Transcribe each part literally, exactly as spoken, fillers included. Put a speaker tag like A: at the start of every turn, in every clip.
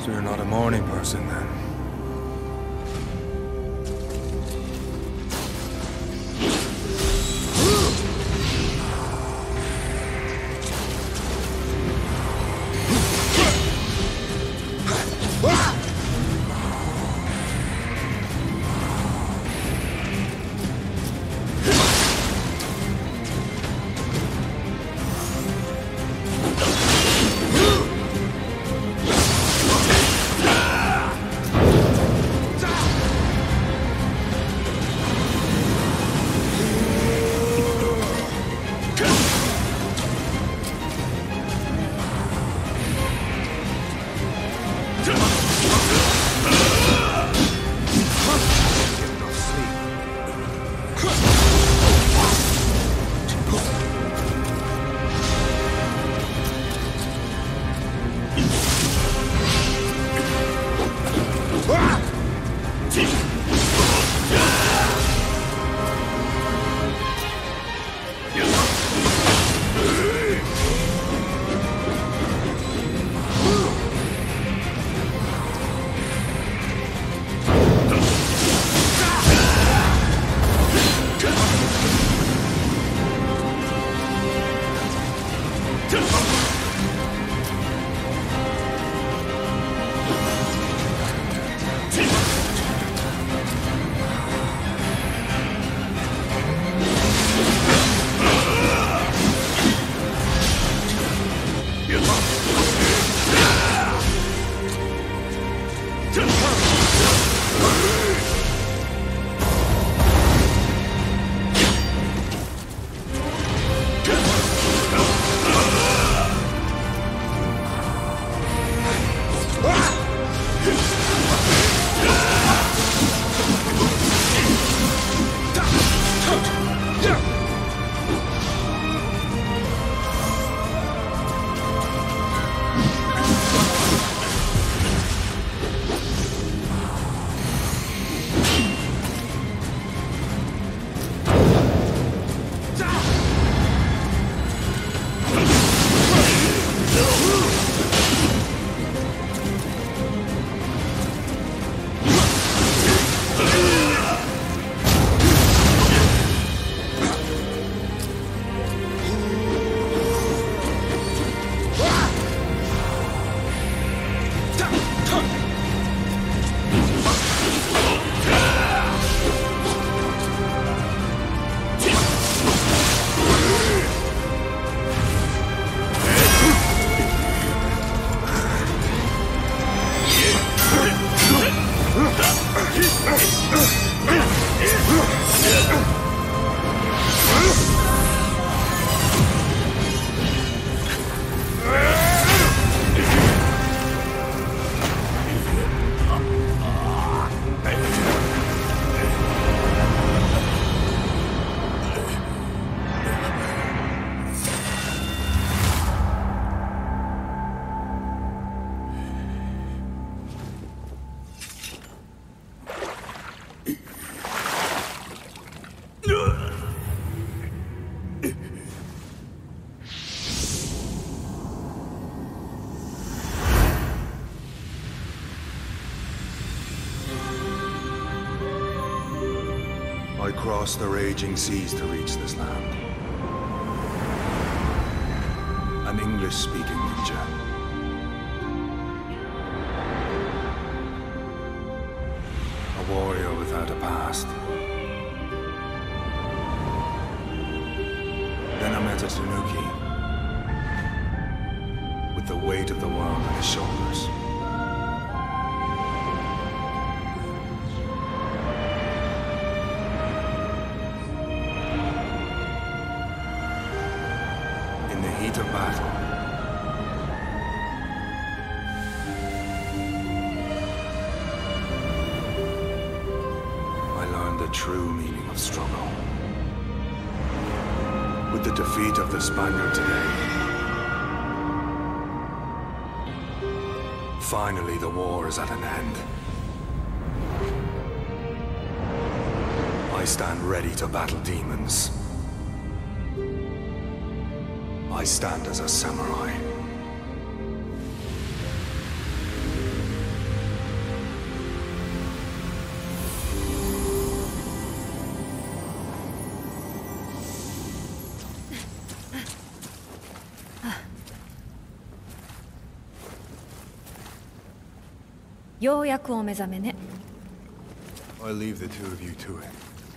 A: So you're not a morning person, then? I crossed the raging seas to reach this land. An English-speaking ninja. A warrior without a past. Then I met a Tanuki. With the weight of the world on his shoulders. Of battle. I learned the true meaning of struggle. With the defeat of the Spaniard today, finally the war is at an end. I stand ready to battle demons. I stand as a samurai.
B: ようやくお目覚めね。
A: I leave the two of you to it.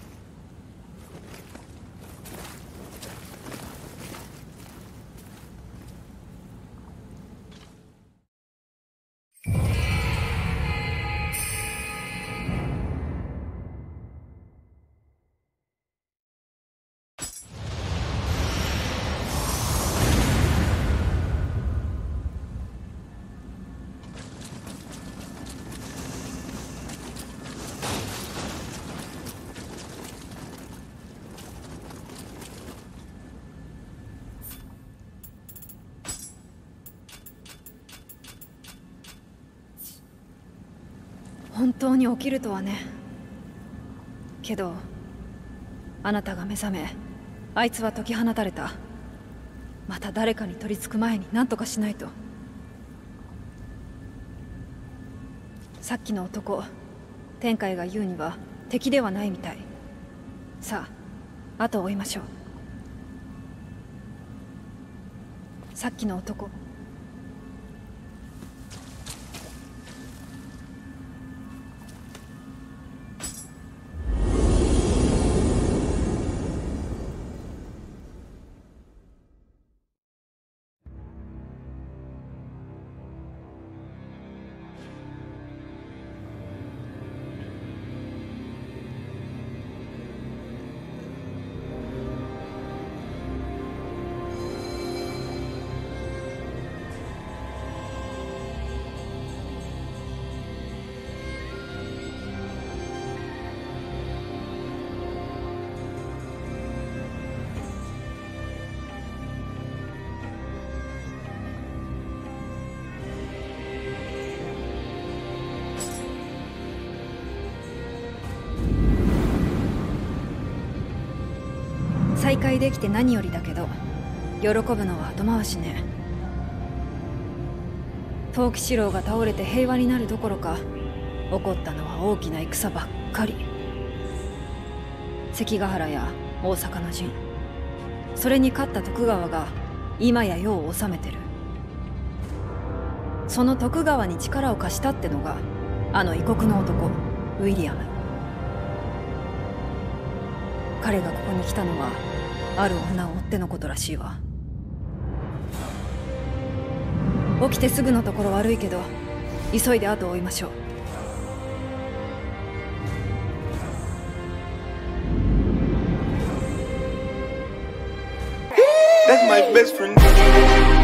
B: 本当に起きるとはね。けどあなたが目覚め、あいつは解き放たれた。また誰かに取り付く前に何とかしないと。さっきの男、天海が言うには敵ではないみたい。さあ、後を追いましょう。さっきの男、再会できて何よりだけど、喜ぶのは後回しね。藤吉四郎が倒れて平和になるどころか、起こったのは大きな戦ばっかり。関ヶ原や大阪の陣、それに勝った徳川が今や世を治めてる。その徳川に力を貸したってのがあの異国の男ウィリアム。彼がここに来たのはある女を追ってのことらしいわ。起きてすぐのところ悪いけど、急いで後を追いましょう。
C: That's my best friend.